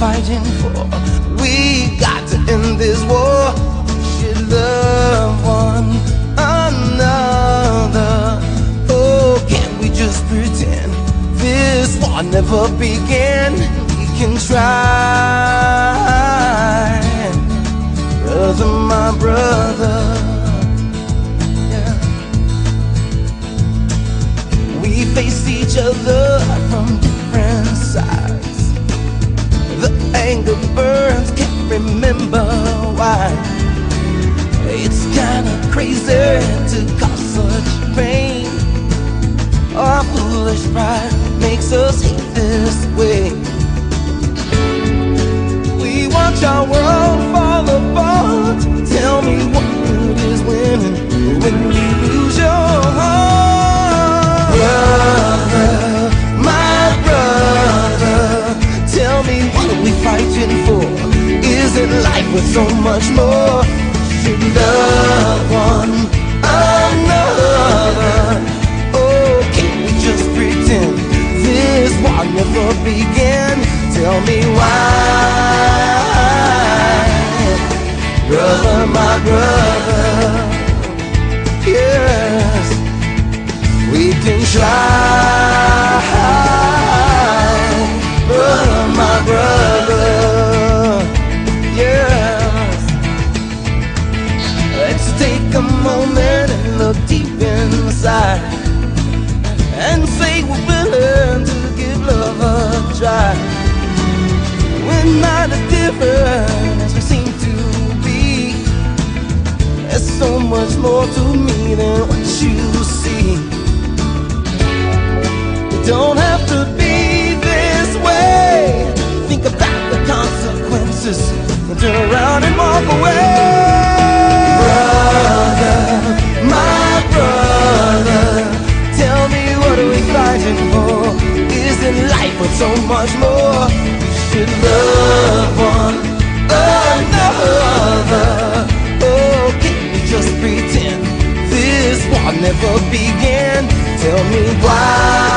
fighting for? We got to end this war. We should love one another. Oh, can't we just pretend this war never began? We can try, brother, my brother. Yeah. We face each other from different sides. The anger burns, can't remember why. It's kinda crazy to cause such pain. Our foolish pride makes us hate this way. We watch our world fall apart. Tell me what good is winning when you lose your heart. Brother, my brother, tell me what are we fighting for? Isn't life worth so much more? Should love one another. Oh, can't we just pretend this war never began? Tell me why, brother, my brother. Yes, we can try, brother, my brother. Yes, let's take a moment and look deep inside and say we're willing to give love a try. We're not as different as we seem to be. There's so much more to me than what you see. It don't have to be this way. Think about the consequences and turn around and walk away. Brother, my brother, tell me what are we fighting for? Isn't life worth so much more? Should love one another. Oh, can't we just pretend this war never began? Tell me why.